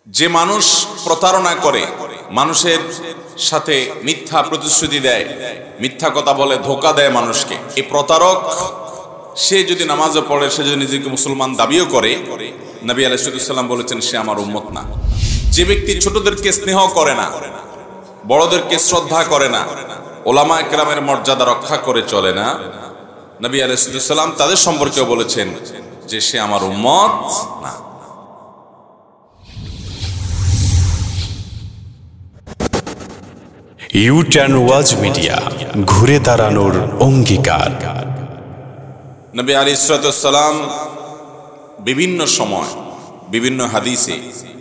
যে মানুষ প্রতারণা করে, মানুষের সাথে মিথ্যা প্রতিশ্রুতি দেয়, মিথ্যা কথা বলে, ধোঁকা দেয় মানুষকে, এই প্রতারক সে যদি নামাজও পড়ে, সে যদি নিজেকে মুসলমান দাবিও করে, নবী আলাইহিস সালাম বলেছেন সে আমার উম্মত না। যে ব্যক্তি ছোটদেরকে স্নেহ করে না, বড়দেরকে শ্রদ্ধা করে না, ওলামা একরামের মর্যাদা রক্ষা করে চলে না, নবী আলাইহিস সালাম তাদের সম্পর্কেও বলেছেন যে সে আমার উম্মত না। ইউটার্ন ওয়াজ মিডিয়া, ঘুরে দাঁড়ানোর অঙ্গীকার। নবী আলাইহিস সালাম বিভিন্ন সময় বিভিন্ন হাদিসে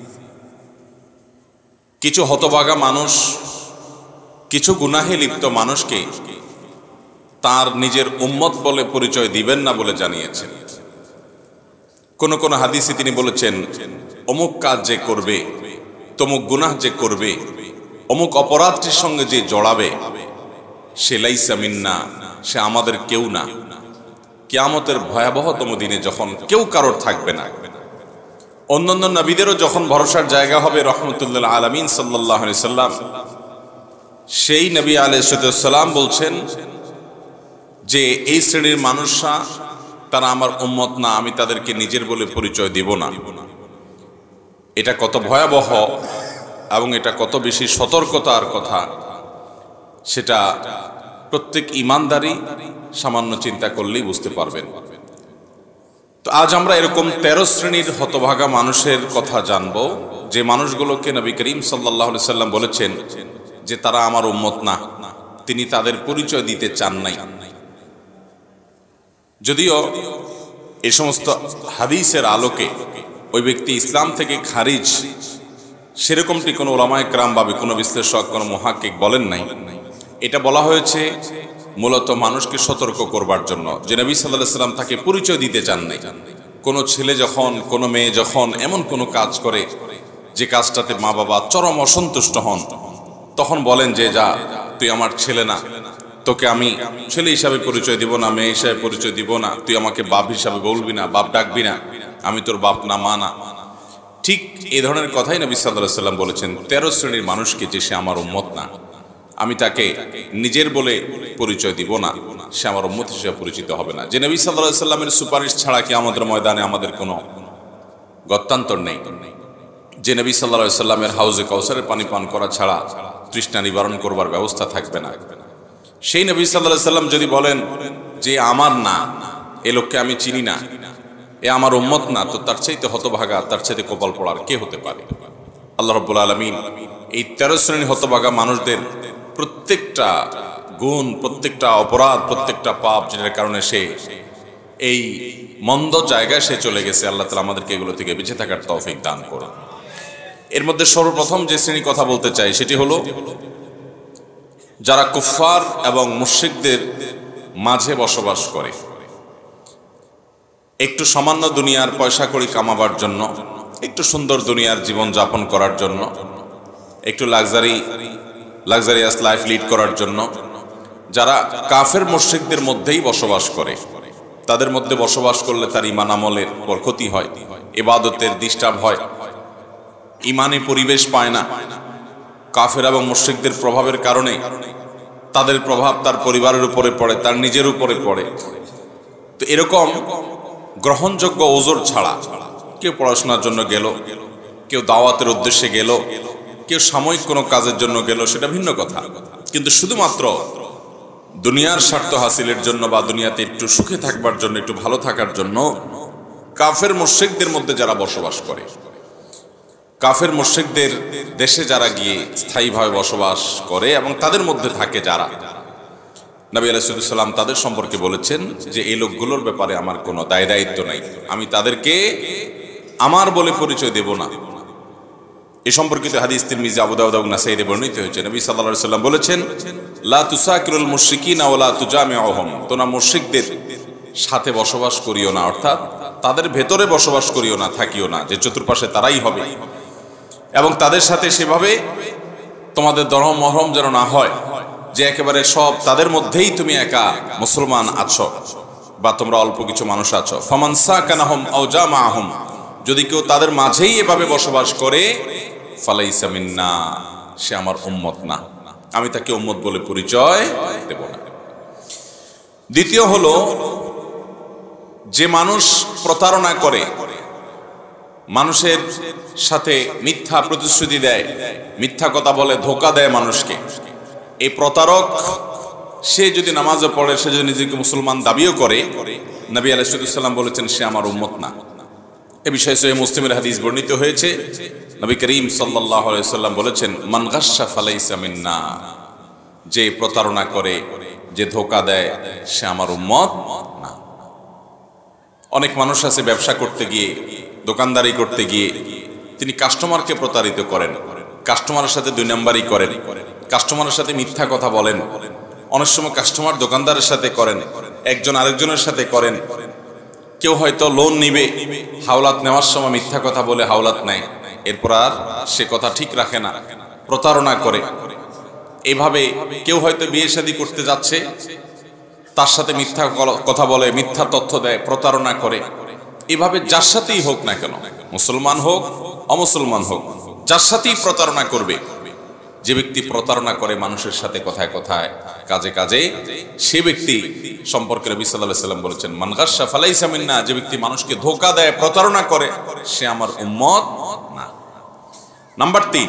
কিছু হতভাগা মানুষ, কিছু গুনাহে লিপ্ত মানুষকে তার নিজের উম্মত বলে পরিচয় দিবেন না বলে জানিয়েছেন। কোন কোন হাদিসে তিনি বলেছেন অমুক কাজ যে করবে, তমুক গুনাহ যে করবে, অমুক অপরাধটির সঙ্গে যে জড়াবে, সে লাইসা মিন্না, সে আমাদের কেউ না। কিয়ামতের ভয়াবহতম দিনে যখন কেউ কারোর থাকবে না, অন্যান্য নবীদেরও যখন ভরসার জায়গা হবে রহমতুল্লাহ আলামিন সাল্লাল্লাহু আলাইহি সাল্লাম, সেই নবী আলাইহিস সালাম বলছেন যে এই শ্রেণীর মানুষরা তারা আমার উম্মত না, আমি তাদেরকে নিজের বলে পরিচয় দিব না। এটা কত ভয়াবহ এবং এটা কত বেশি সতর্কতার কথা, সেটা প্রত্যেক ঈমানদারই সামান্য চিন্তা করলেই বুঝতে পারবেন। তো আজ আমরা এরকম 13 শ্রেণীর হতভাগা মানুষের কথা জানব, যে মানুষগুলোকে নবী করিম সাল্লাল্লাহু আলাইহি সাল্লাম বলেছেন যে তারা আমার উম্মত না, তিনি তাদের পরিচয় দিতে চান নাই। যদিও এই সমস্ত হাদিসের আলোকে ওই ব্যক্তি ইসলাম থেকে খারিজ, সেরকমটি কোনো ওলামায়ে কেরাম বা কোনো বিশ্লেষক, কোনো মুহাক্কিক বলেন নাই। এটা বলা হয়েছে মূলত মানুষকে সতর্ক করবার জন্য, যে নবী সাল্লাল্লাহু আলাইহি সাল্লাম তাকে পরিচয় দিতে চান নাই। কোনো ছেলে যখন, কোনো মেয়ে যখন এমন কোনো কাজ করে যে কাজটাতে মা বাবা চরম অসন্তুষ্ট হন, তখন বলেন যে যা, তুই আমার ছেলে না, তোকে আমি ছেলে হিসাবে পরিচয় দিব না, মেয়ে হিসাবে পরিচয় দিব না, তুই আমাকে বাপ হিসাবে বলবি না, বাপ ডাকবি না, আমি তোর বাপ না, মা না। ঠিক এই ধরনের কথাই নবী সাল্লাল্লাহু আলাইহি সাল্লাম বলেছেন 13 শ্রেণীর মানুষকে যে সে আমার উম্মত না, আমি তাকে নিজের বলে পরিচয় দিব না, সে আমার উম্মত হিসেবে পরিচিত হবে না। যে নবী সাল্লাল্লাহু আলাইহি সাল্লামের সুপারিশ ছাড়া কি আমাদের ময়দানে আমাদের কোনো গত্যান্তর নেই। যে নবী সাল্লাল্লাহু আলাইহি সাল্লামের হাউজে কাউসারের পানি পান করা ছাড়া তৃষ্ণা নিবারণ করবার ব্যবস্থা থাকবে না। সেই নবী সাল্লাল্লাহু আলাইহি সাল্লাম যদি বলেন যে আমার না, এ লোককে আমি চিনি না, এ আমার উম্মত না, তো তার চাইতে হতভাগা, তার চাইতে কপাল পড়ার কে হতে পারে? আল্লাহ রাব্বুল আলামিন এই 13 শ্রেণীর হতভাগা মানুষদের প্রত্যেকটা গুণ, প্রত্যেকটা অপরাধ, প্রত্যেকটা পাপ, যেটার কারণে সে এই মন্দ জায়গায় সে চলে গেছে, আল্লাহ তাআলা আমাদেরকে এগুলো থেকে বেঁচে থাকার তৌফিক দান করুন। এর মধ্যে সর্বপ্রথম যে শ্রেণীর কথা বলতে চাই সেটি হলো যারা কুফফার এবং মুশরিকদের মাঝে বসবাস করে, একটু সামান্য দুনিয়ার পয়সা কড়ি কামাবার জন্য, একটু সুন্দর দুনিয়ার জীবন যাপন করার জন্য, একটু লাক্সারিয়াস লাইফ লিড করার জন্য, যারা কাফের মুশরিকদের মধ্যেই বসবাস করে, তাদের মধ্যে বসবাস করলে তার ঈমান আমলের ক্ষতি হয়, ইবাদতের ডিস্টার্ব হয়, ঈমানি পরিবেশ পায় না। কাফের এবং মুশরিকদের প্রভাবের কারণে তাদের প্রভাব তার পরিবারের উপরে পড়ে, তার নিজের উপরে পড়ে। তো এরকম গ্রহণযোগ্য ওজোর ছাড়া কেউ পড়াশোনার জন্য গেল, কেউ দাওয়াতের উদ্দেশ্যে গেল, কেউ সাময়িক কোনো কাজের জন্য গেল, সেটা ভিন্ন কথা। কিন্তু শুধুমাত্র দুনিয়ার স্বার্থ হাসিলের জন্য বা দুনিয়াতে একটু সুখে থাকবার জন্য, একটু ভালো থাকার জন্য কাফের মুশরিকদের মধ্যে যারা বসবাস করে, কাফের মুশরিকদের দেশে যারা গিয়ে স্থায়ীভাবে বসবাস করে এবং তাদের মধ্যে থাকে যারা, নবী আলাইহিস সালাম তাদের সম্পর্কে বলেছেন যে এই লোকগুলোর ব্যাপারে আমার কোনো দায় দায়িত্ব নাই, আমি তাদেরকে আমার বলে পরিচয় দেব না। এই সম্পর্কিত হাদিস তিরমিজি, আবু দাউদ এবং নাসাঈতে বর্ণিত হয়েছে। নবী সাল্লাল্লাহু আলাইহি সাল্লাম বলেছেন, লা তুসাকিরুল মুশরিকিনা ওয়া লা তুজামিউহুম, তোমরা মুশরিকদের সাথে বসবাস করিও না, অর্থাৎ তাদের ভেতরে বসবাস করিও না, থাকিও না, যে চতুর্পাশে তারাই হবে, এবং তাদের সাথে সেভাবে তোমাদের দরম মহরম যেন না হয় যে একেবারে সব তাদের মধ্যেই তুমি একা মুসলমান আছো বা তোমরা অল্প কিছু মানুষ আছো। ফামান সাকানাহুম আও জামাআহুম, যদি কেউ তাদের মাঝেই এভাবে বসবাস করে ফালাইসা মিন্না, সে আমার উম্মত না, আমি তাকে উম্মত বলে পরিচয় দেব না। দ্বিতীয় হলো, যে মানুষ প্রতারণা করে, মানুষের সাথে মিথ্যা প্রতিশ্রুতি দেয়, মিথ্যা কথা বলে, ধোঁকা দেয় মানুষকে, এই প্রতারক সে যদি নামাজও পড়ে, সে যদি নিজেকে মুসলমান দাবিও করে, নবী আলাইহিস সালাম বলেছেন সে আমার উম্মত না। এ বিষয়ে সহিহ মুসলিমের হাদিস বর্ণিত হয়েছে। নবী করিম সাল্লাল্লাহু আলাইহি ওয়াসাল্লাম বলেছেন, মান গাশশা ফালাইসা মিন্না, যে প্রতারণা করে, যে ধোঁকা দেয়, সে আমার উম্মত না। অনেক মানুষ আছে ব্যবসা করতে গিয়ে, দোকানদারি করতে গিয়ে তিনি কাস্টমারকে প্রতারিত করেন, কাস্টমারের সাথে দুই নাম্বারই করেন, কাস্টমারের সাথে মিথ্যা কথা বলেন। অনেক সময় কাস্টমার দোকানদারের সাথে করেন, একজন আরেকজনের সাথে করেন। কেউ হয়তো লোন নিবে, হাওলাত নেওয়ার সময় মিথ্যা কথা বলে হাওলাত নেয়, এরপর আর সে কথা ঠিক রাখে না, প্রতারণা করে। এইভাবে কেউ হয়তো বিয়ে শাদী করতে যাচ্ছে, তার সাথে মিথ্যা কথা বলে, মিথ্যা তথ্য দেয়, প্রতারণা করে। এভাবে যার সাথেই হোক না কেন, মুসলমান হোক অমুসলমান হোক, যার সাথেই প্রতারণা করবে, যে ব্যক্তি প্রতারণা করে মানুষের সাথে কথায় কথায়, কাজে কাজে, সে ব্যক্তি সম্পর্কে নবী সাল্লাল্লাহু আলাইহি ওয়াসাল্লাম বলেছেন, মান গাশশা ফালাইসা মিন্না, যে ব্যক্তি মানুষকে ধোঁকা দেয়, প্রতারণা করে, সে আমার উম্মত না। নাম্বার 3,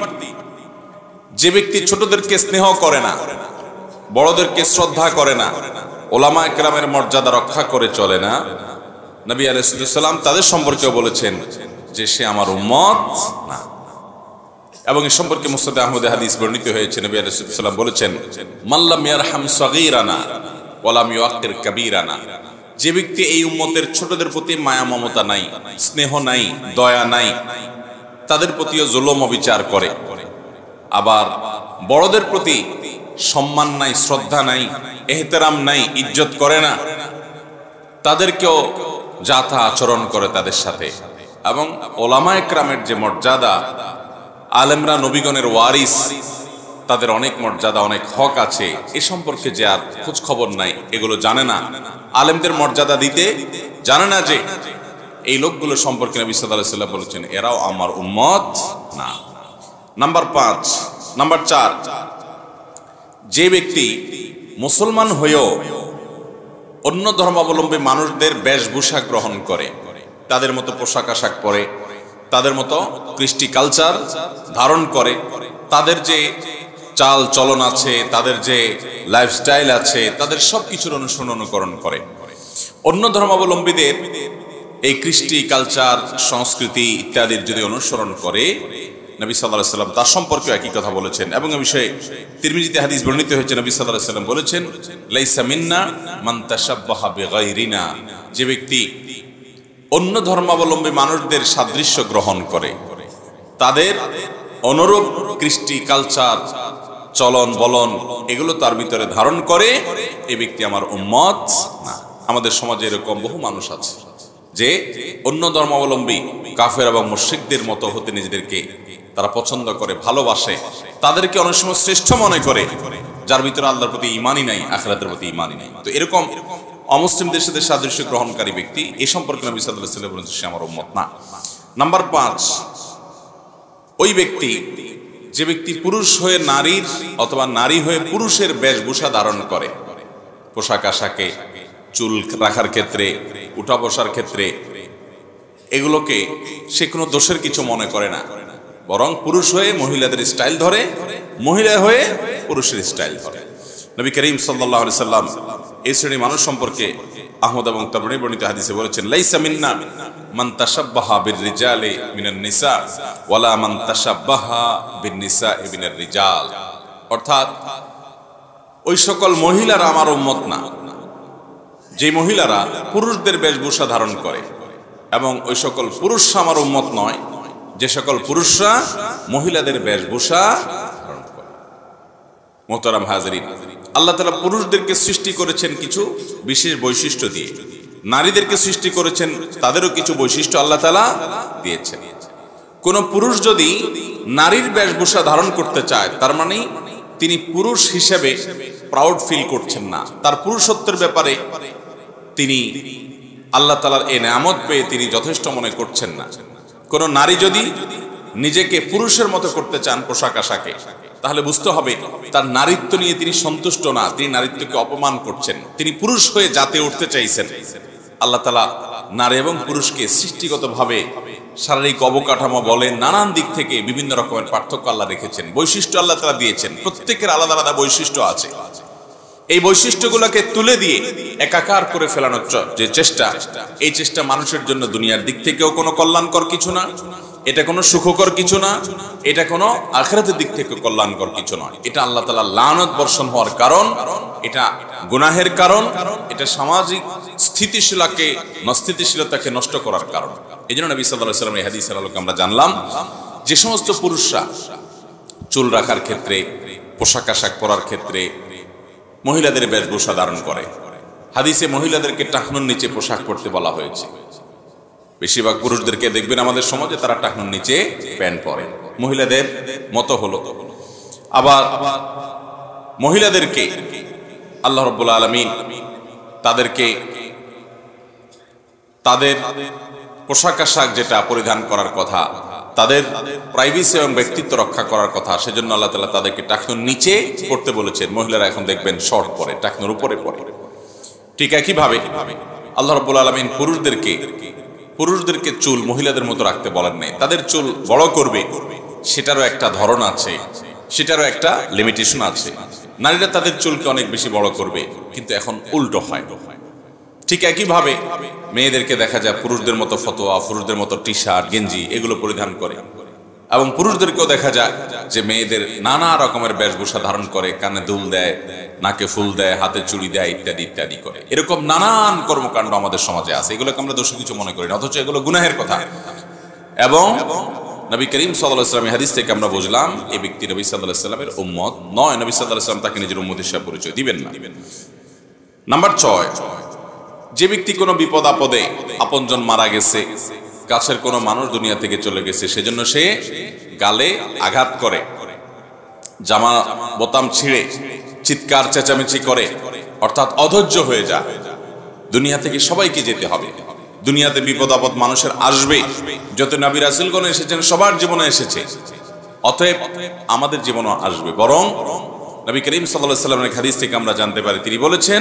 যে ব্যক্তি ছোটদেরকে স্নেহ করে না, বড়দেরকে শ্রদ্ধা করে না, ওলামা কেরামের মর্যাদা রক্ষা করে চলে না, নবী আলাইহিস সালাম তাদের সম্পর্কে বলেছেন যে সে আমার উম্মত না। এবং এই সম্পর্কে মুসনাদ আহমদে হাদিস বর্ণিত হয়েছে, নবী আলাইহিস সালাম বলেছেন, মান লাম ইয়ারহাম সগীরানা ওয়া লাম ইউআক্কির কাবীরানা, যে ব্যক্তি এই উম্মতের ছোটদের প্রতি মায়া মমতা নাই, স্নেহ নাই, দয়া নাই, তাদের প্রতিও জুলুম অবিচার করে, আবার বড়দের প্রতি সম্মান নাই, শ্রদ্ধা নাই, এহতেরাম নাই, ইজ্জত করে না, তাদেরকেও যাতা আচরণ করে তাদের সাথে। এবং ওলামা একরামের যে মর্যাদা, আলেমরা নবীগণের ওয়ারিস, তাদের অনেক মর্যাদা, অনেক হক আছে, এ সম্পর্কে যে আর খোঁজ খবর নাই, এগুলো জানে না, আলেমদের মর্যাদা দিতে জানে না, যে এই লোকগুলো সম্পর্কে নবী সাল্লাল্লাহু আলাইহি ওয়াসাল্লাম বলেছেন এরাও আমার উম্মত না। নাম্বার 4, যে ব্যক্তি মুসলমান হয়েও অন্য ধর্মাবলম্বী মানুষদের বেশভূষা গ্রহণ করে, তাদের মতো পোশাক আশাক পরে, তাদের মতো কৃষ্টি কালচার ধারণ করে, তাদের যে চাল চলন আছে, তাদের যে লাইফস্টাইল আছে, তাদের সব কিছুর অনুকরণ করে, অন্য ধর্মাবলম্বীদের এই কৃষ্টি কালচার, সংস্কৃতি ইত্যাদির যদি অনুসরণ করে, নবী সাল্লাল্লাহু আলাইহি ওয়াসাল্লাম তার সম্পর্কে একই কথা বলেছেন। এবং এই বিষয়ে তিরমিজিতে হাদিস বর্ণিত হয়েছে, নবী সাল্লাল্লাহু আলাইহি ওয়াসাল্লাম বলেছেন, লাইসা মিন্না মান তাশাব্বাহা বিগাইরিনা, যে ব্যক্তি অন্য ধর্মাবলম্বী মানুষদের সাদৃশ্য গ্রহণ করে, তাদের অনুরূপ কৃষ্টি কালচার, চলন বলন, এগুলো তার ভিতরে ধারণ করে, এই ব্যক্তি আমার উম্মত না। আমাদের সমাজে এরকম বহু মানুষ আছে যে অন্য ধর্মাবলম্বী কাফের এবং মুশরিকদের মতো হতে নিজেদেরকে তারা পছন্দ করে, ভালোবাসে, তাদেরকে অনেক সময় শ্রেষ্ঠ মনে করে, যার ভিতরে আল্লাহর প্রতি ঈমানই নাই, আখিরাতের প্রতি ঈমানই নাই। তো এরকম অমুসলিমদের সাথে সাদৃশ্য গ্রহণকারী ব্যক্তি, এই সম্পর্কে নবী সাল্লাল্লাহু আলাইহি ওয়াসাল্লাম বলেছেন সে আমার উম্মত না। নাম্বার 5, ওই ব্যক্তি, যে ব্যক্তি পুরুষ হয়ে নারীর অথবা নারী হয়ে পুরুষের বেশভূষা ধারণ করে, পোশাক আশাকে, চুল রাখার ক্ষেত্রে, উঠা বসার ক্ষেত্রে, এগুলোকে সে কোনো দোষের কিছু মনে করে না, বরং পুরুষ হয়ে মহিলাদের স্টাইল ধরে, মহিলা হয়ে পুরুষের স্টাইল ধরে। নবী করিম সাল্লাল্লাহু আলাইহি ওয়াসাল্লাম এই শ্রেণীর মানুষ সম্পর্কে আহমদ এবং তাবরানী বর্ণিত হাদিসে বলেছেন, লাইসা মিন্না মান তাশাব্বাহা বির-রিজালি মিনান নিসা ওয়ালা মান তাশাব্বাহা বিন-নিসাই মিনার রিজাল, অর্থাৎ ওই সকল মহিলারা আমার উম্মত না যে মহিলারা পুরুষদের বেশভূষা ধারণ করে, এবং ওই সকল পুরুষ আমার উম্মত নয় যে সকল পুরুষরা মহিলাদের বেশভূষা ধারণ করে। মোহতারাম হাজরিন, আল্লাহ তাআলা পুরুষদেরকে সৃষ্টি করেছেন কিছু বিশেষ বৈশিষ্ট্য দিয়ে, নারীদেরকে সৃষ্টি করেছেন তাদেরও কিছু বৈশিষ্ট্য আল্লাহ তাআলা দিয়েছেন। কোন পুরুষ যদি নারীর বেশভূষা ধারণ করতে চায়, তার মানে তিনি পুরুষ হিসেবে প্রাউড ফিল করছেন না, তার পুরুষত্বের ব্যাপারে তিনি আল্লাহ তাআলার এই নেয়ামত পেয়ে তিনি যথেষ্ট মনে করছেন না। কোনো নারী যদি নিজেকে পুরুষের মতো করতে চান পোশাক আশাকে, তাহলে বুঝতে হবে তার নারীত্ব নিয়ে তিনি সন্তুষ্ট না, তিনি নারীত্বকে অপমান করছেন, তিনি পুরুষ হয়ে জাতে উঠতে চাইছেন। আল্লাহ তাআলা নারী এবং পুরুষকে সৃষ্টিগতভাবে শারীরিক অবকাঠামো বলেন, নানান দিক থেকে বিভিন্ন রকমের পার্থক্য আল্লাহ রেখেছেন, বৈশিষ্ট্য আল্লাহ তাআলা দিয়েছেন, প্রত্যেকের আলাদা আলাদা বৈশিষ্ট্য আছে। এই বৈশিষ্ট্যগুলোকে তুলে দিয়ে একাকার করে ফেলানোর যে চেষ্টা, এই চেষ্টা মানুষের জন্য দুনিয়ার দিক থেকেও কোনো কল্যাণকর কিছু না, এটা কোনো সুখকর কিছু না, এটা কোনো আখিরাতের দিক থেকে কল্যাণকর কিছু নয়। এটা আল্লাহ তাআলা লানত বর্ষণ হওয়ার কারণ, এটা গুনাহের কারণ, এটা সামাজিক স্থিতিশীলতাকে নষ্ট করার কারণ। এই জন্য নবী সাল্লাল্লাহু আলাইহি ওয়াসাল্লাম এই হাদিসের আলোকে আমরা জানলাম যে সমস্ত পুরুষরা চুল রাখার ক্ষেত্রে, পোশাক আশাক পরার ক্ষেত্রে মহিলাদের বেশভূষা ধারণ করে, হাদিসে মহিলাদেরকে টাকনুর নিচে পোশাক পরতে বলা হয়েছে। বেশিরভাগ পুরুষদেরকে দেখবেন আমাদের সমাজে তারা টাকনুর নিচে প্যান্ট পরে, মহিলাদের মতো হলো। আবার মহিলাদেরকে আল্লাহ রাব্বুল আলামিন তাদেরকে তাদের পোশাক আশাক যেটা পরিধান করার কথা, তাদের প্রাইভেসি এবং ব্যক্তিত্ব রক্ষা করার কথা, সেজন্য আল্লাহ তাআলা তাদেরকে টাকনুর নিচে পড়তে বলেছেন। মহিলারা এখন দেখবেন শর্ট পরে, টাকনুর উপরে পরে। ঠিক একইভাবে আল্লাহ রাব্বুল আলামিন পুরুষদেরকে চুল মহিলাদের মতো রাখতে বলেন নাই। তাদের চুল বড় করবে, সেটারও একটা ধরন আছে, সেটারও একটা লিমিটেশন আছে। নারীরা তাদের চুলকে অনেক বেশি বড় করবে, কিন্তু এখন উল্টো হয়। ঠিক একইভাবে মেয়েদেরকে দেখা যায় পুরুষদের মতো ফতোয়া, পুরুষদের মতো টি শার্ট গেঞ্জি এগুলো পরিধান করে, এবং পুরুষদেরকেও দেখা যায় যে মেয়েদের নানা রকমের বেশভূষা ধারণ করে, কানে দুল দেয়, নাকে ফুল দেয়, হাতে চুড়ি দেয়, ইত্যাদি ইত্যাদি করে। এরকম নানান কর্মকাণ্ড আমাদের সমাজে আছে, এগুলোকে আমরা দোষী কিছু মনে করি না, অথচ এগুলো গুনাহের কথা। এবং নবী করিম সাল্লাল্লাহু আলাইহি ওয়াসাল্লামের হাদিস থেকে আমরা বুঝলাম এই ব্যক্তি নবী সাল্লাল্লাহু আলাইহি ওয়াসাল্লামের উম্মত নয়, নবী সাল্লাল্লাহু আলাইহি ওয়াসাল্লাম তাকে নিজের উম্মত হিসেবে পরিচয় দিবেন না। নাম্বার 6, যে ব্যক্তি কোনো বিপদ আপদে আপনজন মারা গেছে, কাছের কোনো মানুষ দুনিয়া থেকে চলে গেছে, সেজন্য সে গালে আঘাত করে, জামা বোতাম ছিঁড়ে চিৎকার চেঁচামেচি করে, অর্থাৎ অধৈর্য হয়ে যায়। দুনিয়া থেকে সবাইকে যেতে হবে, দুনিয়াতে বিপদ আপদ মানুষের আসবে, যত নবী রাসূলগণ এসেছেন সবার জীবনে এসেছে, অতএব আমাদের জীবনও আসবে। বরং নবী করিম সাল্লাল্লাহু আলাইহি ওয়াসাল্লামের হাদিস থেকে আমরা জানতে পারি, তিনি বলেছেন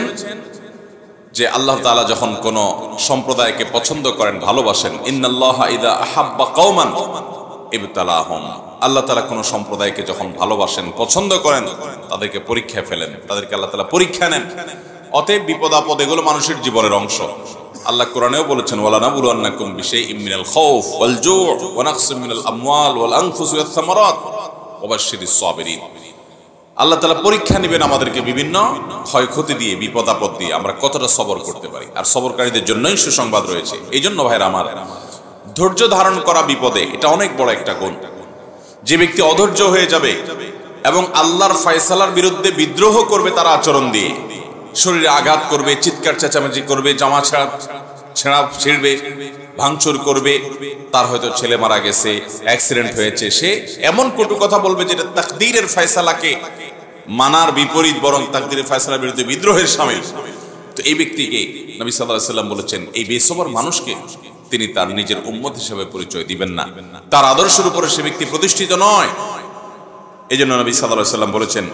যে আল্লাহ তাআলা যখন কোন সম্প্রদায়কে পছন্দ করেন, ভালোবাসেন, ইন্নাল্লাহা ইযা আহাব্বা কওমান ইবতালাহুম, আল্লাহ তাআলা কোন সম্প্রদায়কে যখন ভালোবাসেন, পছন্দ করেন, তাদেরকে পরীক্ষায় ফেলেন, তাদেরকে আল্লাহ তাআলা পরীক্ষা নেন। অতএব বিপদ আপদ এগুলো মানুষের জীবনের অংশ। আল্লাহ কোরআনেও বলেছেন, ওয়ালা নাবলুওয়ান্নাকুম বিশাইইম মিনাল খাউফ ওয়াল জু' ওয়া নাকসিম মিনাল আমওয়াল ওয়াল আনফুসি ওয়াস সামারাত ওয়া বাশশিরিস সাবিরিন। আল্লাহ তাআলা পরীক্ষা নেবেন আমাদেরকে বিভিন্ন ক্ষয়ক্ষতি দিয়ে, বিপদ আপদ দিয়ে আমরা কতটা সবর করতে পারি, আর সবরকারীদের জন্যই সুসংবাদ রয়েছে। এই জন্য ভাইরা আমার, ধৈর্য ধারণ করা বিপদে এটা অনেক বড় একটা গুণ। যে ব্যক্তি অধৈর্য হয়ে যাবে এবং আল্লাহর ফয়সালার বিরুদ্ধে বিদ্রোহ করবে তার আচরণ দিয়ে, শরীরে আঘাত করবে, চিৎকার চেঁচামেচি করবে, জামা ছেঁড়া ছিঁড়বে, ভাঙচুর করবে, তার হয়তো ছেলে মারা গেছে, অ্যাক্সিডেন্ট হয়েছে, সে এমন কটু কথা বলবে যেটা তাকদীরের ফয়সালাকে মানার বিপরীত, বরং তাকদীরের ফয়সালার বিরুদ্ধে বিদ্রোহের শামিল। তো এই ব্যক্তিকে নবী সাল্লাল্লাহু আলাইহি ওয়াসাল্লাম বলেছেন, এই বেসবর মানুষকে তিনি তার নিজের উম্মত হিসেবে পরিচয় দিবেন না, তার আদর্শের উপরে সে ব্যক্তি প্রতিষ্ঠিত নয়। এই জন্য নবী সাল্লাল্লাহু আলাইহি ওয়াসাল্লাম বলেছেন,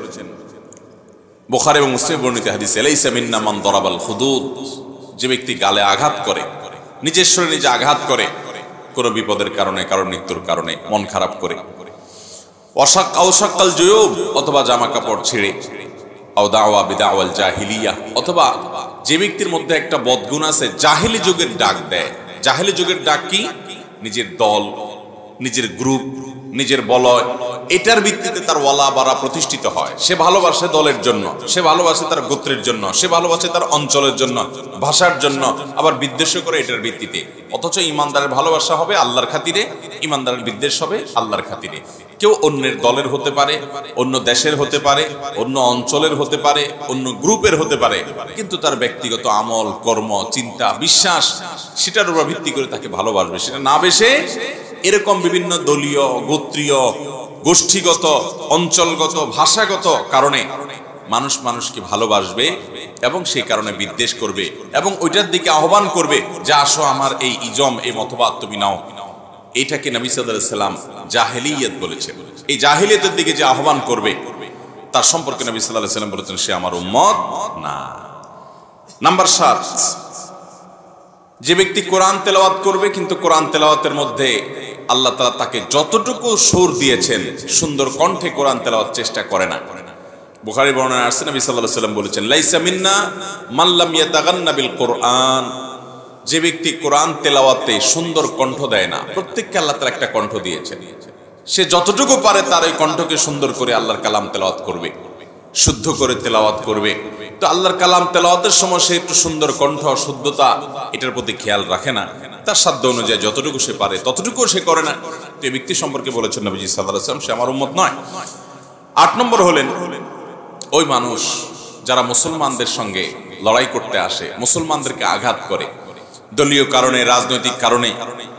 বুখারী এবং মুসলিম বর্ণিত হাদিসে, লাইসা মিন্না মান দারাবাল হুদুদ, যে ব্যক্তি গালে আঘাত করে, নিজের শরীরে নিজে আঘাত করে, কোনো বিপদের কারণে, কারণ মৃত্যুর কারণে মন খারাপ করে, অসাক্কাল জুয়ুব, অথবা জামা কাপড় ছিঁড়ে, আও দাওয়া বিদাওয়াল জাহিলিয়া, অথবা যে ব্যক্তির মধ্যে একটা বদগুণ আছে, জাহিলি যুগের ডাক দেয়। জাহিলি যুগের ডাক কি? নিজের দল, নিজের গ্রুপ, নিজের বলয়, এটার ভিত্তিতে তার ওয়ালা বারা প্রতিষ্ঠিত হয়। সে ভালোবাসে দলের জন্য, সে ভালোবাসে তার গোত্রের জন্য, সে ভালোবাসে তার অঞ্চলের জন্য, ভাষার জন্য, আবার বিদ্বেষ করে এটার ভিত্তিতে। অথচ ইমানদারের ভালোবাসা হবে আল্লাহর খাতিরে, ইমানদারের বিদ্বেষ হবে আল্লাহর খাতিরে। কেউ অন্যের দলের হতে পারে, অন্য দেশের হতে পারে, অন্য অঞ্চলের হতে পারে, অন্য গ্রুপের হতে পারে, কিন্তু তার ব্যক্তিগত আমল, কর্ম, চিন্তা, বিশ্বাস, সেটার উপর ভিত্তি করে তাকে ভালোবাসবে। সেটা না বেশে এরকম বিভিন্ন দলীয়, গোত্রীয়, গোষ্ঠীগত, অঞ্চলগত, ভাষাগত কারণে মানুষ মানুষকে ভালোবাসবে এবং সেই কারণে বিদ্বেষ করবে এবং ওইটার দিকে আহ্বান করবে যে আসো আমার এই ইজম, এই মতবাদ তুমি নাও। এটাকে নবী সাল্লাল্লাহু আলাইহি সাল্লাম জাহেলিয়াত বলেছেন। এই জাহেলিয়াতের দিকে যে আহ্বান করবে তার সম্পর্কে নবী সাল্লাল্লাহু আলাইহি সাল্লাম বলেছেন সে আমার উম্মত না। নাম্বার 7, যে ব্যক্তি কোরআন তেলাওয়াত করবে কিন্তু কোরআন তেলাওয়াতের মধ্যে আল্লাহ তাআলা তাকে যতটুকু সুর দিয়েছেন সুন্দর কণ্ঠে কোরআন তেলাওয়াত চেষ্টা করে না। বুখারী বর্ণনায় আসছে নবী সাল্লাল্লাহু আলাইহি সাল্লাম বলেছেন লাইসা মিন্না মান লাম ইয়াতাগান্না বিল কোরআন, যে ব্যক্তি কোরআন তেলাওয়াতে সুন্দর কণ্ঠ দেয় না। প্রত্যেককে আল্লাহ তাআলা একটা কণ্ঠ দিয়েছেন, সে যতটুকু পারে তার ওই কণ্ঠকে সুন্দর করে আল্লাহর কালাম তেলাওয়াত করবে, শুদ্ধ করে তেলাওয়াত করবে। তো আল্লাহর কালাম তেলাওয়াতের সময় সে একটু সুন্দর কণ্ঠ, শুদ্ধতা এটার প্রতি খেয়াল রাখে না, তার সাধ্য অনুযায়ী যতটুকু সে পারে ততটুকু সে করে না। তো এই ব্যক্তি সম্পর্কে বলেছেন নবীজি সাল্লাল্লাহু আলাইহি ওয়াসাল্লাম সে আমার উম্মত নয়। 8 নম্বর হলেন ওই মানুষ যারা মুসলমানদের সঙ্গে লড়াই করতে আসে, মুসলমানদেরকে আঘাত করে, দলীয় কারণে, রাজনৈতিক কারণে,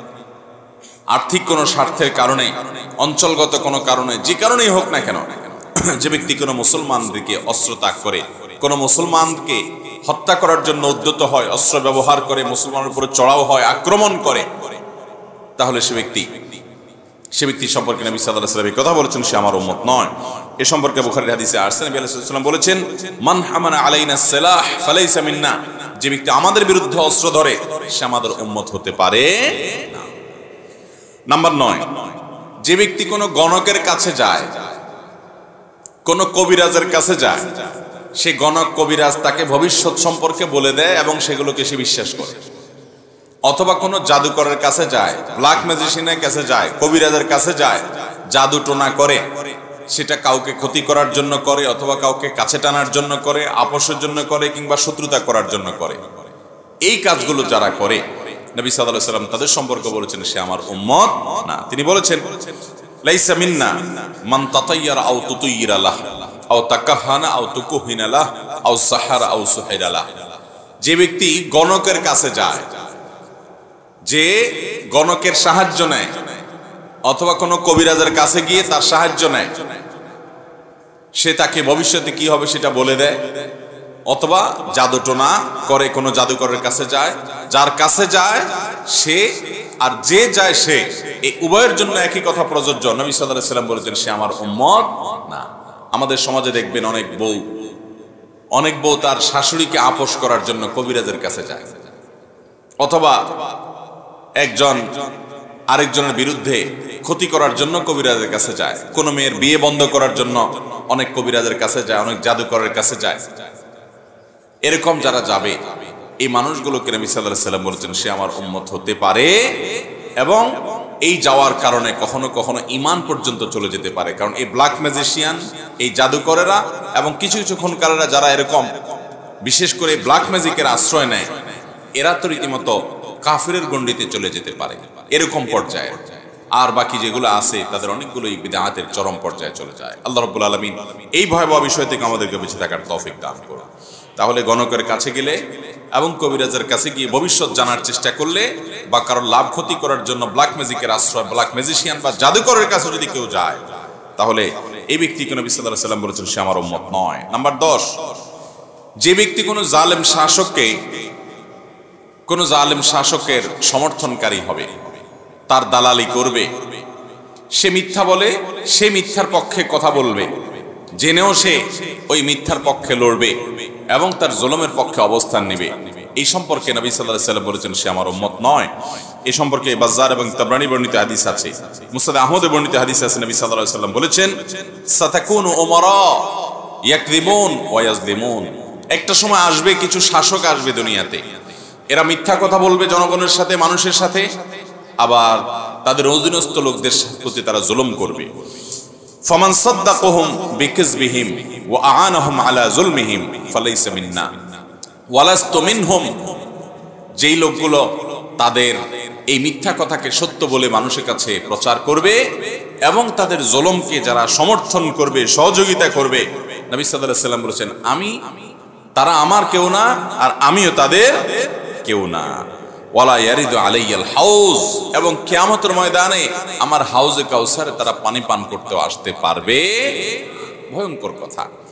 আর্থিক কোনো স্বার্থের কারণে, অঞ্চলগত কোনো কারণে, যে কারণেই হোক না কেন, যে ব্যক্তি কোনো মুসলমানদেরকে অস্ত্র তাক করে, কোনো মুসলমানকে হত্যা করার জন্য উদ্যত হয়, অস্ত্র ব্যবহার করে, মুসলমানের উপরে চড়াও হয়, আক্রমণ করে, তাহলে সে ব্যক্তি সম্পর্কে নবী সাল্লাল্লাহু আলাইহি ওয়াসাল্লাম কথা বলেছেন সে আমার উম্মত নয়। এ সম্পর্কে বুখারীর হাদিসে আসছে নবী সাল্লাল্লাহু আলাইহি ওয়াসাল্লাম বলেছেন মান হামানা আলাইনা সালাহ ফালাইসা মিন্না, যে ব্যক্তি আমাদের বিরুদ্ধে অস্ত্র ধরে সে আমাদের উম্মত হতে পারে না। নাম্বার 9, যে ব্যক্তি কোনো গণকের কাছে যায়, কোন কবিরাজের কাছে যায়, সে গণক কবিরাজ তাকে ভবিষ্যৎ সম্পর্কে বলে দেয় এবং সেগুলোকে সে বিশ্বাস করে। অথবা কোনো জাদুকরের কাছে যায়, ব্ল্যাক ম্যাজিশিয়ানের কাছে যায়, কবিরাজের কাছে যায়, জাদু টোনা করে, সেটা কাউকে ক্ষতি করার জন্য করে, অথবা কাউকে কাছে টানার জন্য করে, আপোষের জন্য করে, কিংবা শত্রুতা করার জন্য করে। এই কাজগুলো যারা করে নবী সাল্লাল্লাহু আলাইহি ওয়াসাল্লাম তাদের সম্পর্কে বলেছেন সে আমার উম্মত না। তিনি বলেছেন লাইসা মিন্না মান তাতায়্যারা আও তুতায়্যিরা লাহ আও তাকাহানা আও তুকুহিনা লাহ আও সাহারা আও সুহাইরা লাহ, যে ব্যক্তি গণকের কাছে যায়, যে গণকের সাহায্য নেয়, অথবা কোনো কবিরাজের কাছে গিয়ে তার সাহায্য নেয়, সে তাকে ভবিষ্যতে কি হবে সেটা বলে দেয়, অথবা জাদুটোনা করে, কোনো জাদুকরের কাছে যায়, যার কাছে যায় সে আর যে যায় সে, এই উভয়ের জন্য একই কথা প্রযোজ্য। নবী সাল্লাল্লাহু আলাইহি ওয়াসাল্লাম বলেছেন সে আমার উম্মত না। আমাদের সমাজে দেখবেন অনেক বউ তার শাশুড়িকে আপোষ করার জন্য কবিরাজের কাছে যায়, অথবা একজন আরেকজনের বিরুদ্ধে ক্ষতি করার জন্য কবিরাজের কাছে যায়, কোনো মেয়ের বিয়ে বন্ধ করার জন্য অনেক কবিরাজের কাছে যায়, অনেক জাদুকরের কাছে যায়। এরকম যারা যাবে এই মানুষগুলোকে নবী সাল্লাল্লাহু আলাইহি ওয়াসাল্লাম বলেছেন সে আমার উম্মত হতে পারে, এবং এই যাওয়ার কারণে কখনো কখনো ঈমান পর্যন্ত চলে যেতে পারে। কারণ এই ব্ল্যাক ম্যাজিশিয়ান, এই জাদুকরেরা এবং কিছু কিছু খুনকারেরা যারা এরকম বিশেষ করে ব্ল্যাক ম্যাজিকের আশ্রয় নেয়, এরা তো রীতিমতো কাফিরের গণ্ডিতে চলে যেতে পারে এরকম পর্যায়ে। আর বাকি যেগুলো আছে তাদের অনেকগুলোই বিদআতের চরম পর্যায়ে চলে যায়। আল্লাহ রাব্বুল আলামিন এই ভয়াবহ বিষয় থেকে আমাদেরকে বেঁচে থাকার তৌফিক দান করুন। তাহলে গণকের কাছে গেলে এবং কবিরাজের কাছে গিয়ে ভবিষ্যৎ জানার চেষ্টা করলে বা কারোর লাভ ক্ষতি করার জন্য ব্ল্যাক ম্যাজিকের আশ্রয়, ব্ল্যাক ম্যাজিশিয়ান বা জাদুকরের কাছে যদি কেউ যায়, তাহলে এই ব্যক্তিকে নবী সাল্লাল্লাহু আলাইহি ওয়াসাল্লাম বলেছেন সে আমার উম্মত নয়। নাম্বার 10, যে ব্যক্তি কোনো জালেম শাসকের সমর্থনকারী হবে, তার দালালি করবে, সে মিথ্যা বলে, সে মিথ্যার পক্ষে কথা বলবে, জেনেও সে ওই মিথ্যার পক্ষে লড়বে এবং তার জুলুমের পক্ষে অবস্থান নেবে, এই সম্পর্কে নবী সাল্লাল্লাহু আলাইহি ওয়াসাল্লাম বলেছেন সে আমার উম্মত নয়। এই সম্পর্কে বাজ্জার এবং তাবরানী বর্ণিত হাদিস আছে, মুসনাদ আহমদে বর্ণিত হাদিস আছে, নবী সাল্লাল্লাহু আলাইহি ওয়াসাল্লাম বলেছেন সাতাকুনু উমারা ইয়াকযিবুন ওয়া ইয়াজলিমুন, একটা সময় আসবে কিছু শাসক আসবে দুনিয়াতে, এরা মিথ্যা কথা বলবে জনগণের সাথে, মানুষের সাথে, আবার তাদের অধীনস্থ লোকদের প্রতি তারা জুলুম করবে। ফামান সাদ্দাকাহুম বিকাযবিহিম ওয়া আ'আনাহুম আলা যুলমিহিম ফালাইসা মিন্না ওয়া লাস্তু মিনহুম, যেই লোকগুলো তাদের এই মিথ্যা কথাকে সত্য বলে মানুষের কাছে প্রচার করবে এবং তাদের জুলুমকে যারা সমর্থন করবে, সহযোগিতা করবে, নবী সাল্লাল্লাহু আলাইহি ওয়াসাল্লাম বলেছেন তারা আমার কেউ না আর আমিও তাদের কেউ না। ওয়ালা ইয়ারিদু আলাইয়াল হাউজ, এবং কিয়ামতের ময়দানে আমার হাউজে কাউসারে তারা পানি পান করতে আসতে পারবে। ভয়ঙ্কর কথা।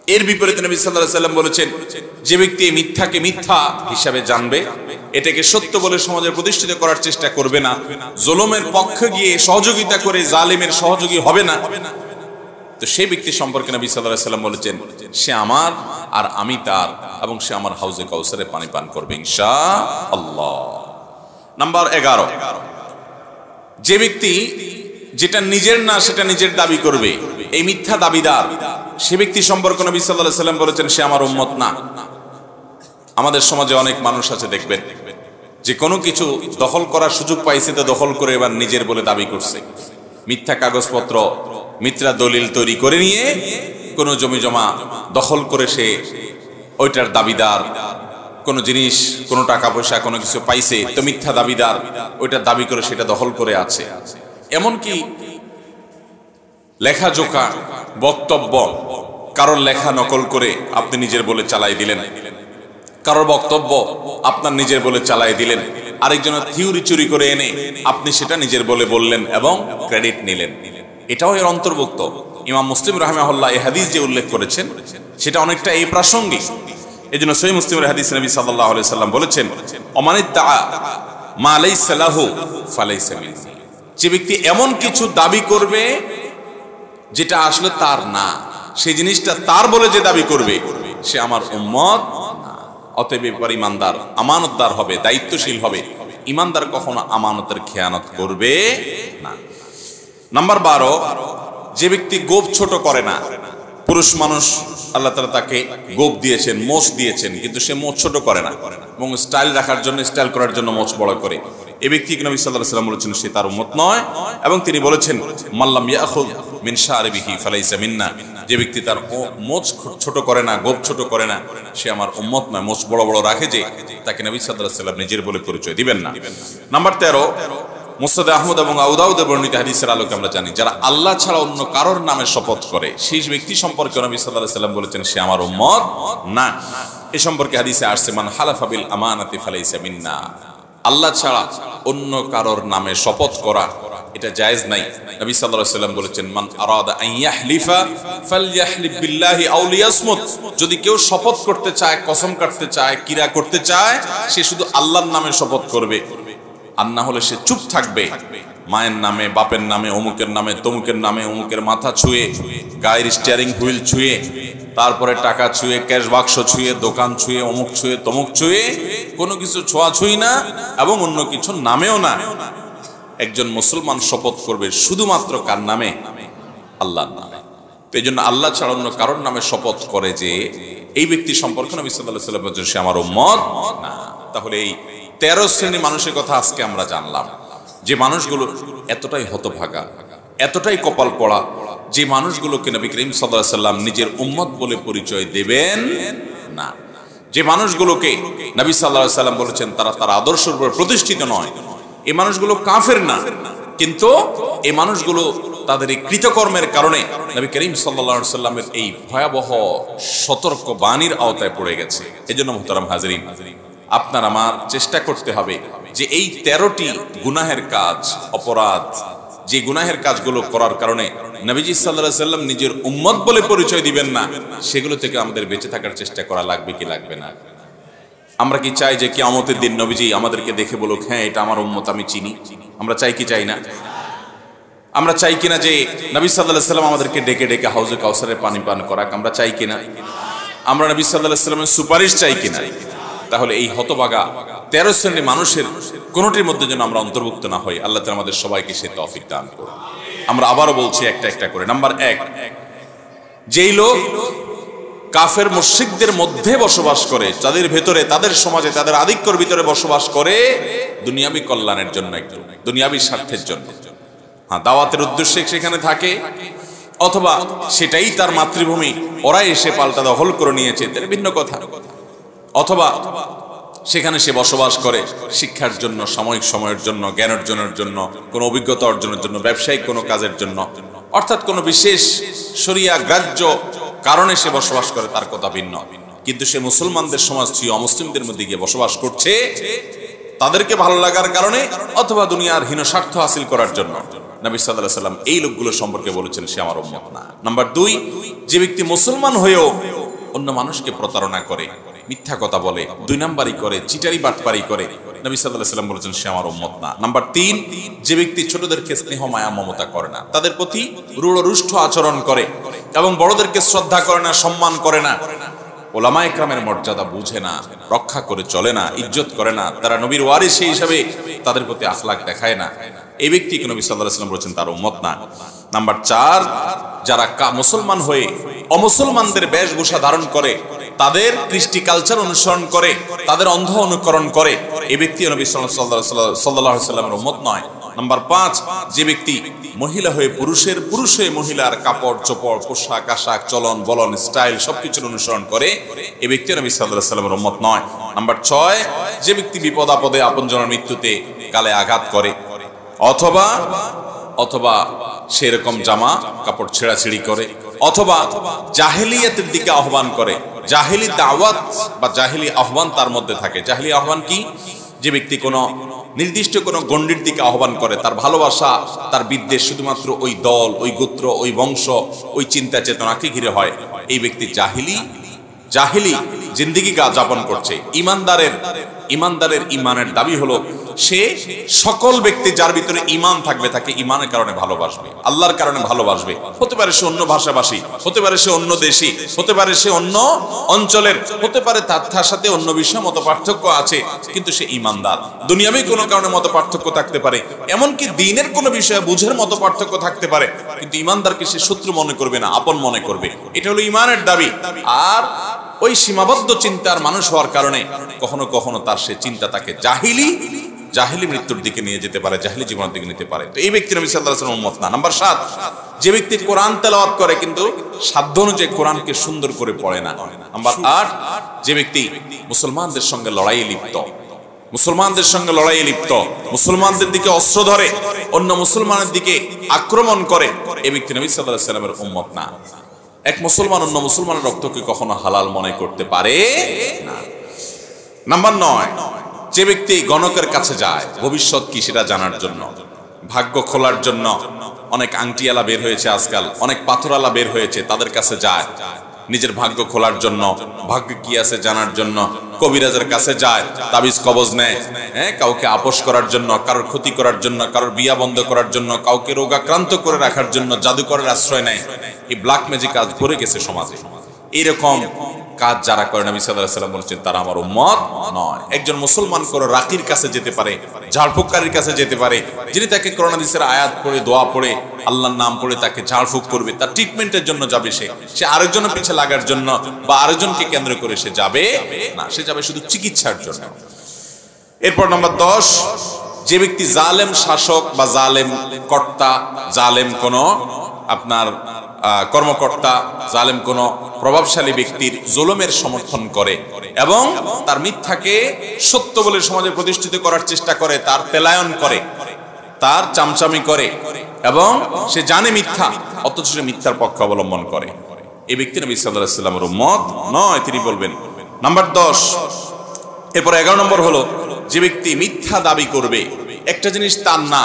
এর বিপরীতে নবী সাল্লাল্লাহু আলাইহি ওয়াসাল্লাম বলেছেন, যে ব্যক্তি এই মিথ্যাকে মিথ্যা হিসাবে জানবে, এটাকে সত্য বলে সমাজে প্রতিষ্ঠিত করার চেষ্টা করবে না, জুলুমের পক্ষে গিয়ে সহযোগিতা করে জালিমের সহযোগী হবে না, তো সেই ব্যক্তি সম্পর্কে নবী সাল্লাল্লাহু আলাইহি ওয়াসাল্লাম বলেছেন, সে আমার আর আমি তার, এবং সে আমার হাউজে কাউসারে পানি পান করবে ইনশাআল্লাহ। নাম্বার 11, যে ব্যক্তি যেটা নিজের না সেটা নিজের দাবি করবে, এই মিথ্যা দাবিদার, সে ব্যক্তি সম্পর্কে নবী সাল্লাল্লাহু আলাইহি ওয়াসাল্লাম বলেছেন, সে আমার উম্মত না। আমাদের সমাজে অনেক মানুষ আছে দেখবেন, যে কোনো কিছু দখল করার সুযোগ পাইছে তো দখল করে এবার নিজের বলে দাবি করছে, মিথ্যা কাগজপত্র মিথ্যা দলিল তৈরি করে নিয়ে কোনো জমি জমা দখল করে সে ওইটার দাবিদার, কোনো জিনিস কোনো টাকা পয়সা কোনো কিছু পাইছে তো মিথ্যা দাবিদার, ওইটার দাবি করে সেটা দখল করে আছে। এমনকি লেখাজোখা বক্তব্য, কারোর লেখা নকল করে আপনি নিজের বলে চালাই দিলেন, কারোর বক্তব্য আপনার নিজের বলে চালাই দিলেন, আরেকজনের থিওরি চুরি করে এনে আপনি সেটা নিজের বলে বললেন এবং ক্রেডিট নিলেন, এটাও এর অন্তর্ভুক্ত। ইমাম মুসলিম রাহিমাহুল্লাহ এই হাদিস যে উল্লেখ করেছেন সেটা অনেকটা এই প্রাসঙ্গিক। এজন্য সহিহ মুসলিমের হাদিস নবী সাল্লাল্লাহু আলাইহি সাল্লাম বলেছেন, অমানিত্তাআ মা লাইসা লাহু ফালাইসা মিন্নি, যে ব্যক্তি এমন কিছু দাবি করবে যেটা আসলে তার না, সেই জিনিসটা তার বলে যে দাবি করবে, সে আমার উম্মত না। অতএব এবার ইমানদার আমানতদার হবে, দায়িত্বশীল হবে। ইমানদার কখনো আমানতের খেয়ানত করবে না। নাম্বার 12, যে ব্যক্তি গোপ ছোট করে না। পুরুষ মানুষ আল্লাহ তাআলা তাকে গোপ দিয়েছেন, মোচ দিয়েছেন, কিন্তু সে মোচ ছোট করে না এবং স্টাইল রাখার জন্য, স্টাইল করার জন্য মোচ বড় করে। এই ব্যক্তিকে নবী সাল্লাল্লাহু আলাইহি ওয়াসাল্লাম বলেছেন, সে তার উম্মত নয়। এবং তিনি বলেছেন, মাল্লাম ইয়াখুয মিন শারিবিহি ফালাইসা মিন্না, যে ব্যক্তি তার মোচ ছোট করে না, গোপ ছোট করে না, সে আমার উম্মত নয়। মোচ বড় বড় রাখে যে, তাকে নবী সাল্লাল্লাহু আলাইহি ওয়াসাল্লাম নিজের বলে পরিচয় দিবেন না। নাম্বার 13, মুসনাদ আহমদ এবং আবু দাউদের বর্ণিত হাদিসের আলোকে আমরা জানি, যারা আল্লাহ ছাড়া অন্য কারোর নামে শপথ করে, সেই ব্যক্তি সম্পর্কে নবী সাল্লাল্লাহু আলাইহি ওয়াসাল্লাম বলেছেন, সে আমার উম্মত না। এ সম্পর্কে হাদিসে আসছে, মান হালাফা বিল আমানাতি ফালাইসা মিন্না, আল্লাহ ছাড়া অন্য কারোর নামে শপথ করা এটা জায়েজ নাই। নবী সাল্লাল্লাহু আলাইহি ওয়াসাল্লাম বলেছেন, মান আরাদা আন ইয়াহলিফা ফালইয়াহলিফ বিল্লাহি আও লিয়াসমুত, যদি কেউ শপথ করতে চায়, কসম কাটতে চায়, কিরা করতে চায়, সে শুধু আল্লাহর নামে শপথ করবে, আর না হলে সে চুপ থাকবে। মায়ের নামে, বাপের নামে, অমুকের নামে, তমুকের নামে, অমুকের মাথা ছুঁয়ে, গায়ের স্টিয়ারিং হুইল ছুঁয়ে, তারপরে টাকা ছুঁয়ে, ক্যাশ বাক্স ছুঁয়ে, দোকান ছুঁয়ে, অমুক ছুঁয়ে, তমুক ছুঁয়ে, কোনো কিছু ছোঁয়াছুঁই না এবং অন্য কিছু নামেও না। একজন মুসলমান শপথ করবে শুধুমাত্র কার নামে? আল্লাহর নামে। তো এই জন্য আল্লাহ ছাড়া অন্য কারোর নামে শপথ করে যে, এই ব্যক্তি সম্পর্কে নবী সাল্লাল্লাহু আলাইহি ওয়াসাল্লাম বলেছেন, সে আমার উম্মত না। তাহলে এই 13 শ্রেণীর মানুষের কথা আজকে আমরা জানলাম, যে মানুষগুলো এতটাই হতভাগা, এতটাই কপাল পড়া, যে মানুষগুলোকে নবী করিম সাল্লাল্লাহু আলাইহি ওয়াসাল্লাম নিজের উম্মত বলে পরিচয় দেবেন না, যে মানুষগুলোকে নবী সাল্লাল্লাহু আলাইহি ওয়াসাল্লাম বলেছেন তারা তার আদর্শের উপর প্রতিষ্ঠিত নয়, এই মানুষগুলো কাফের না, কিন্তু এই মানুষগুলো তাদের এই কৃতকর্মের কারণে নবী করিম সাল্লাল্লাহু আলাইহি ওয়াসাল্লামের এই ভয়াবহ সতর্ক বাণীর আওতায় পড়ে গেছে। এজন্য মুহতারাম হাজরিন, আপনার আমার চেষ্টা করতে হবে যে এই 13টি গুনাহের কাজ, অপরাধ, যে গুনাহের কাজগুলো করার কারণে নবীজি সাল্লাল্লাহু আলাইহি ওয়াসাল্লাম নিজের উম্মত বলে পরিচয় দিবেন না, সেগুলো থেকে আমাদের বেঁচে থাকার চেষ্টা করা লাগবে কি লাগবে না? আমরা কি চাই যে কিয়ামতের দিন নবীজি আমাদেরকে দেখে বলুক, হ্যাঁ এটা আমার উম্মত, আমি চিনি? আমরা চাই কি চাই না? আমরা চাই কিনা যে নবী সাল্লাল্লাহু আলাইহি ওয়াসাল্লাম আমাদেরকে ডেকে ডেকে হাউজে কাউসারে পানি পান করাক? আমরা চাই কিনা? আমরা নবী সাল্লাল্লাহু আলাইহি ওয়াসাল্লামের সুপারিশ চাই কিনা? তাহলে এই হতভাগা 13 শ্রেণীর মানুষের কোনটির মধ্যে যেন আমরা অন্তর্ভুক্ত না হই। আল্লাহ তাআলা আমাদের সবাইকে সে তৌফিক দান করুন। আমরা আবারও বলছি একটা একটা করে। নাম্বার 1, যেই লোক কাফের মুশরিকদের মধ্যে বসবাস করে, তাদের ভেতরে, তাদের সমাজে, তাদের আধিক্যের ভিতরে বসবাস করে দুনিয়াবী কল্যাণের জন্য, একটু দুনিয়াবী স্বার্থের জন্য, হ্যাঁ দাওয়াতের উদ্দেশ্যে সেখানে থাকে, অথবা সেটাই তার মাতৃভূমি, ওরাই এসে পাল্টা দখল করে নিয়েছে, এর ভিন্ন কথা, অথবা সেখানে সে বসবাস করে শিক্ষার জন্য, সাময়িক সময়ের জন্য, জ্ঞান অর্জনের জন্য, কোনো অভিজ্ঞতা অর্জনের জন্য, ব্যবসায়িক কোনো কাজের জন্য, অর্থাৎ কোনো বিশেষ শরিয়া গ্রাহ্য কারণে সে বসবাস করে, তার কথা ভিন্ন। কিন্তু সে মুসলমানদের সমাজ থেকে অমুসলিমদের মধ্যে গিয়ে বসবাস করছে তাদেরকে ভালো লাগার কারণে, অথবা দুনিয়ার হীন স্বার্থ হাসিল করার জন্য। নবী সাল্লাল্লাহু আলাইহি ওয়াসাল্লাম এই লোকগুলো সম্পর্কে বলেছেন, সে আমার উম্মত না। নাম্বার 2, যে ব্যক্তি মুসলমান হয়েও অন্য মানুষকে প্রতারণা করে, মিথ্যা কথা বলে, 2 নাম্বারি করে, চিটারি বাটপারি করে, নবী সাল্লাল্লাহু আলাইহি ওয়াসাল্লাম বলেছেন সে আমার উম্মত না। নাম্বার 3, যে ব্যক্তি ছোটদেরকে স্নেহ মায়া মমতা করে না, তাদের প্রতি রূঢ় আচরণ করে এবং বড়দেরকে শ্রদ্ধা করে না, সম্মান করে না, ওলামা ইকরামের মর্যাদা বুঝে না, রক্ষা করে চলে না, ইজ্জত করে না, তারা নবীর ওয়ারিস হিসেবে তাদের প্রতি আখলাক দেখায় না, এই ব্যক্তিকে নবী সাল্লাল্লাহু আলাইহি ওয়াসাল্লাম বলেছেন তার উম্মত না। নাম্বার 4, যারা মুসলমান হয়ে অমুসলমানদের বেশভূষা ধারণ করে, তাদের কৃষ্টি কালচার অনুসরণ করে, তাদের অন্ধ অনুকরণ করে, এই ব্যক্তি নবী সাল্লাল্লাহু আলাইহি ওয়াসাল্লামের উম্মত নয়। নাম্বার 5, যে ব্যক্তি মহিলা হয়ে পুরুষ হয়ে মহিলার কাপড় চোপড়, পোশাক আশাক, চলন বলন, স্টাইল সবকিছুর অনুসরণ করে, এই ব্যক্তি নবী সাল্লাল্লাহু আলাইহি ওয়াসাল্লামের উম্মত নয়। নাম্বার 6, যে ব্যক্তি বিপদ আপদে আপনজনের মৃত্যুতে গালে আঘাত করে অথবা সেরকম জামা কাপড় ছেঁড়াছিড়ি করে, অথবা জাহেলিয়াতের দিকে আহ্বান করে, জাহেলি দাওয়াত বা জাহেলি আহ্বান তার মধ্যে থাকে। জাহেলি আহ্বান কি? যে ব্যক্তি কোনো নির্দিষ্ট কোনো গণ্ডির দিকে আহ্বান করে, তার ভালোবাসা, তার বিদ্বেষ শুধুমাত্র ওই দল, ওই গোত্র, ওই বংশ, ওই চিন্তা চেতনাকে ঘিরে হয়, এই ব্যক্তি জাহিলি জিন্দেগি যাপন করছে। ইমানদারের ইমানের দাবি হলো সে সকল ব্যক্তি যার ভিতরে ইমান থাকবে তাকে ইমানের কারণে ভালোবাসবে, আল্লাহর কারণে ভালোবাসবে। হতে পারে সে অন্য ভাষাভাষী, হতে পারে সে অন্য দেশি, হতে পারে সে অন্য অঞ্চলের, হতে পারে তার সাথে অন্য বিষয়ে মত পার্থক্য আছে, কিন্তু সে ইমানদার। দুনিয়াবি কোনো কারণে মত পার্থক্য থাকতে পারে, এমনকি দ্বীনের কোনো বিষয়ে বুঝের মত পার্থক্য থাকতে পারে, কিন্তু ইমানদারকে সে শত্রু মনে করবে না, আপন মনে করবে। এটা হলো ইমানের দাবি। আর ওই সীমাবদ্ধ চিন্তার মানুষ হওয়ার কারণে কখনো কখনো তার সে চিন্তা তাকে জাহিলি মৃত্যুর দিকে নিয়ে যেতে পারে, জাহিলি জীবনের দিকে নিতে পারে। তো এই ব্যক্তি নবী সাল্লাল্লাহু আলাইহি ওয়াসাল্লাম উম্মত না। নাম্বার 7, যে ব্যক্তি কোরআন তেলাওয়াত করে কিন্তু সাধ্য অনুযায়ী কোরআনকে সুন্দর করে পড়ে না। নাম্বার 8, যে ব্যক্তি মুসলমানদের সঙ্গে লড়াইয়ে লিপ্ত, মুসলমানদের দিকে অস্ত্র ধরে, অন্য মুসলমানের দিকে আক্রমণ করে, এই ব্যক্তি নবী সাল্লাল্লাহু আলাইহি ওয়াসাল্লামের উম্মত না। এক মুসলমান অন্য মুসলমানের রক্তকে কখনো হালাল মনে করতে পারে না। নাম্বার 9, যে ব্যক্তি গণকের কাছে যায় ভবিষ্যৎ কি সেটা জানার জন্য, ভাগ্য খোলার জন্য, অনেক আংটিওয়ালা বের হয়েছে আজকাল, অনেক পাথরওয়ালা বের হয়েছে, তাদের কাছে যায় নিজের ভাগ্য খোলার জন্য, ভাগ্য কি আছে জানার জন্য, কবিরাজের কাছে যায়, তাবিজ কবজ নেয়, কাউকে আপোষ করার জন্য, কারোর ক্ষতি করার জন্য, কারোর বিয়া বন্ধ করার জন্য, কাউকে রোগাক্রান্ত করে রাখার জন্য জাদুকরের আশ্রয় নেয়। এই ব্ল্যাক ম্যাজিক কাজ ভরে গেছে সমাজে। এইরকম কাজ যারা করে নবী সাল্লাল্লাহু আলাইহি ওয়াসাল্লাম বলেছেন তারা আমার উম্মত নয়। একজন মুসলমান কোন রাকির কাছে যেতে পারে, ঝাড়ফুঁককারীর কাছে যেতে পারে, যিনি তাকে কোরআন হাদিসের আয়াত পড়ে, দোয়া পড়ে, আল্লাহর নাম পড়ে তাকে ঝাড়ফুঁক করবে, তার ট্রিটমেন্টের জন্য যাবে। সে আরেকজনের পিছে লাগার জন্য বা আরেকজনকে কেন্দ্র করে সে যাবে না, সে যাবে শুধু চিকিৎসার জন্য। এরপর নাম্বার 10, যে ব্যক্তি জালেম শাসক বা জালেম কর্তা, জালেম কোন আপনার কর্মকর্তা, জালেম কোন প্রভাবশালী ব্যক্তির জুলুমের সমর্থন করে এবং তার মিথ্যাকে সত্য বলে সমাজে প্রতিষ্ঠিত করার চেষ্টা করে, তার তেলায়ন করে, তার চামচামি করে এবং সে জানে মিথ্যা অথচ সে মিথ্যার পক্ষ অবলম্বন করে, এই ব্যক্তি নবী সাল্লাল্লাহু আলাইহি ওয়াসাল্লামের উম্মত নয়। তিনি বলবেন নাম্বার 10। এরপর 11 নম্বর হলো যে ব্যক্তি মিথ্যা দাবি করবে, একটা জিনিস তার না